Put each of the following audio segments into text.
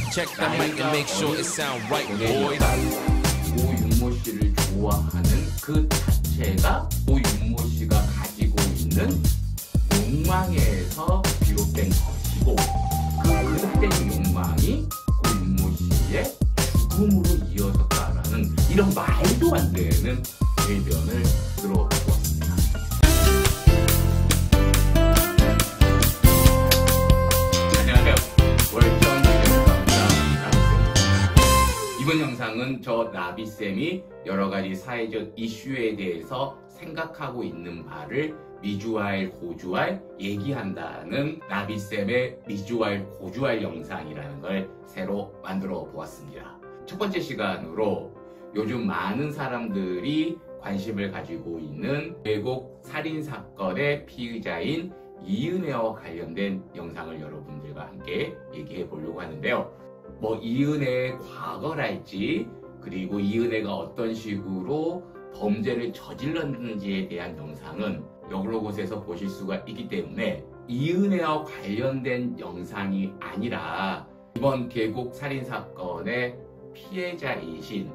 Check the mic and make sure it sound right, boys. 고윤모 씨를 좋아하는 그 자체가 고윤모 씨가 가지고 있는 욕망에서 비롯된 것이고, 그 그릇된 욕망이 고윤모 씨의 죽음으로 이어졌다라는 이런 말도 안 되는 대변을 들어보았습니다. 안녕하세요. 월천 나비쌤입니다. 이번 영상은 저 나비쌤이 여러가지 사회적 이슈에 대해서 생각하고 있는 바를 미주알 고주알 얘기한다는 나비쌤의 미주알 고주알 영상이라는 걸 새로 만들어 보았습니다. 첫 번째 시간으로 요즘 많은 사람들이 관심을 가지고 있는 계곡 살인사건의 피의자인 이은혜와 관련된 영상을 여러분들과 함께 얘기해 보려고 하는데요. 이은혜의 과거랄지, 그리고 이은혜가 어떤 식으로 범죄를 저질렀는지에 대한 영상은 여러 곳에서 보실 수가 있기 때문에 이은혜와 관련된 영상이 아니라 이번 계곡 살인사건의 피해자이신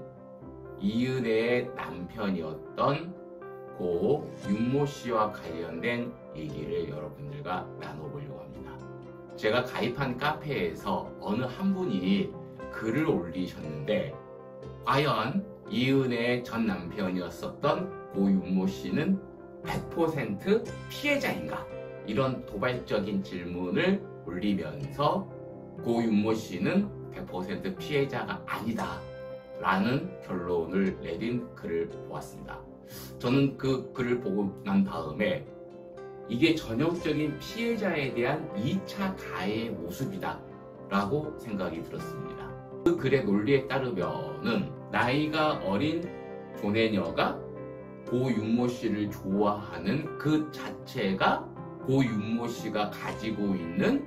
이은혜의 남편이었던 고 윤모 씨와 관련된 얘기를 여러분들과 나눠보려고 합니다. 제가 가입한 카페에서 어느 한 분이 글을 올리셨는데, 과연 이은혜의 전 남편이었었던 고 윤모 씨는 100% 피해자인가? 이런 도발적인 질문을 올리면서 고 윤모 씨는 100% 피해자가 아니다 라는 결론을 내린 글을 보았습니다. 저는 그 글을 보고 난 다음에 이게 전형적인 피해자에 대한 2차 가해의 모습이다 라고 생각이 들었습니다. 그 글의 논리에 따르면은 나이가 어린 조내녀가 고 윤모 씨를 좋아하는 그 자체가 고 윤모 씨가 가지고 있는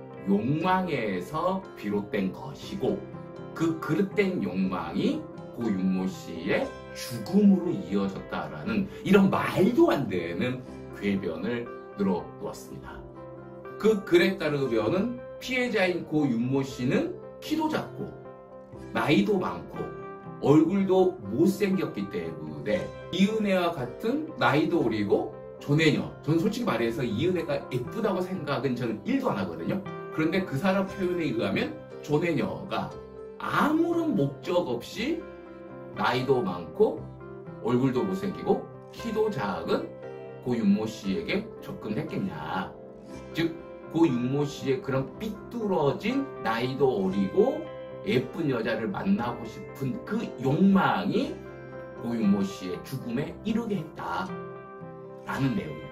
욕망에서 비롯된 것이고, 그 그릇된 욕망이 고 윤모 씨의 죽음으로 이어졌다라는 이런 말도 안 되는 궤변을 늘어놓았습니다. 그 글에 따르면은 피해자인 고 윤모 씨는 키도 작고 나이도 많고 얼굴도 못생겼기 때문에 이은혜와 같은 나이도 어리고 조내녀, 전 솔직히 말해서 이은혜가 예쁘다고 생각은 저는 1도 안 하거든요. 그런데 그 사람 표현에 의하면 조내녀가 아무런 목적 없이 나이도 많고 얼굴도 못생기고 키도 작은 고 윤모 씨에게 접근했겠냐. 즉, 고 윤모 씨의 그런 삐뚤어진 나이도 어리고 예쁜 여자를 만나고 싶은 그 욕망이 고 윤모 씨의 죽음에 이르게 했다 라는 내용입니다.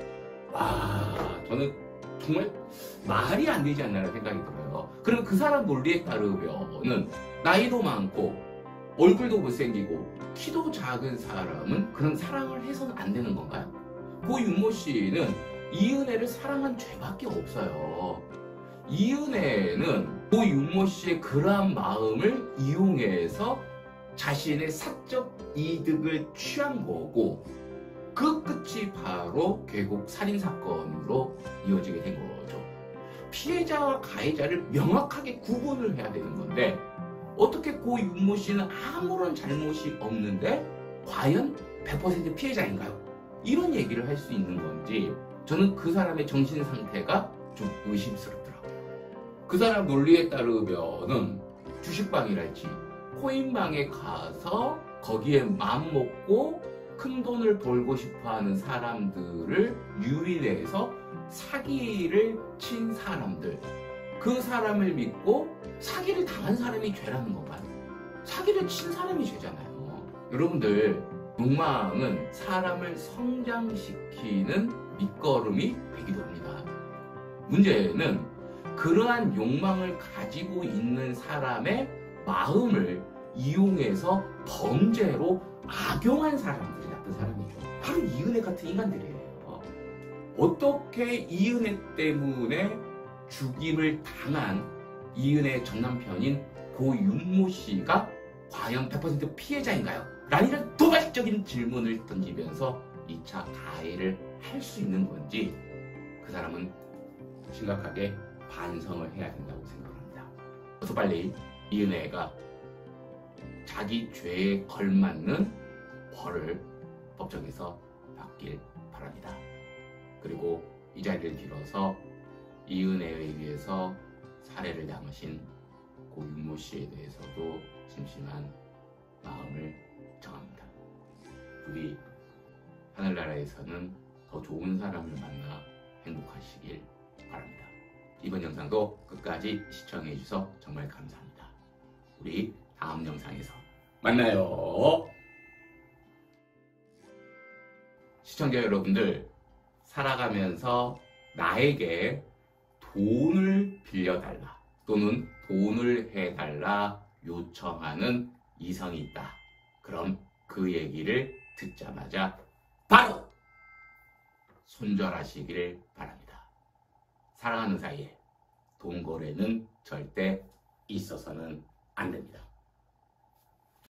저는 정말 말이 안 되지 않나라는 생각이 들어요. 그럼 그 사람 논리에 따르면은 나이도 많고 얼굴도 못생기고 키도 작은 사람은 그런 사랑을 해서는 안 되는 건가요? 고 윤모 씨는 이은혜를 사랑한 죄밖에 없어요. 이은혜는 고 윤모 씨의 그러한 마음을 이용해서 자신의 사적 이득을 취한 거고, 그 끝이 바로 계곡 살인사건으로 이어지게 된 거죠. 피해자와 가해자를 명확하게 구분을 해야 되는 건데, 어떻게 고 윤모 씨는 아무런 잘못이 없는데 과연 100% 피해자인가요? 이런 얘기를 할 수 있는 건지 저는 그 사람의 정신 상태가 좀 의심스럽더라고요. 그 사람 논리에 따르면은 주식방이랄지 코인방에 가서 거기에 마음 먹고 큰 돈을 벌고 싶어하는 사람들을 유인해서 사기를 친 사람들, 그 사람을 믿고 사기를 당한 사람이 죄라는 건가요? 사기를 친 사람이 죄잖아요. 여러분들, 욕망은 사람을 성장시키는 밑거름이 되기도 합니다. 문제는 그러한 욕망을 가지고 있는 사람의 마음을 이용해서 범죄로 악용한 사람들이 나쁜 사람이에요. 바로 이은혜 같은 인간들이에요. 어떻게 이은혜 때문에 죽임을 당한 이은혜의 전남편인 고 윤모 씨가 과연 100% 피해자인가요? 라는 도발적인 질문을 던지면서 2차 가해를 할 수 있는 건지 그 사람은 심각하게 반성을 해야 된다고 생각합니다. 어서 빨리 이은혜가 자기 죄에 걸맞는 벌을 법정에서 받길 바랍니다. 그리고 이 자리를 빌어서 이은혜에 의해서 살해를 당하신 고 윤모 씨에 대해서도 심심한 마음을 정합니다. 부디 하늘나라에서는 더 좋은 사람을 만나 행복하시길 바랍니다. 이번 영상도 끝까지 시청해 주셔서 정말 감사합니다. 우리 다음 영상에서 만나요. 시청자 여러분들, 살아가면서 나에게 돈을 빌려달라 또는 돈을 해달라 요청하는 이성이 있다. 그럼 그 얘기를 듣자마자 바로 손절하시길 바랍니다. 사랑하는 사이에 돈 거래는 절대 있어서는 안 됩니다.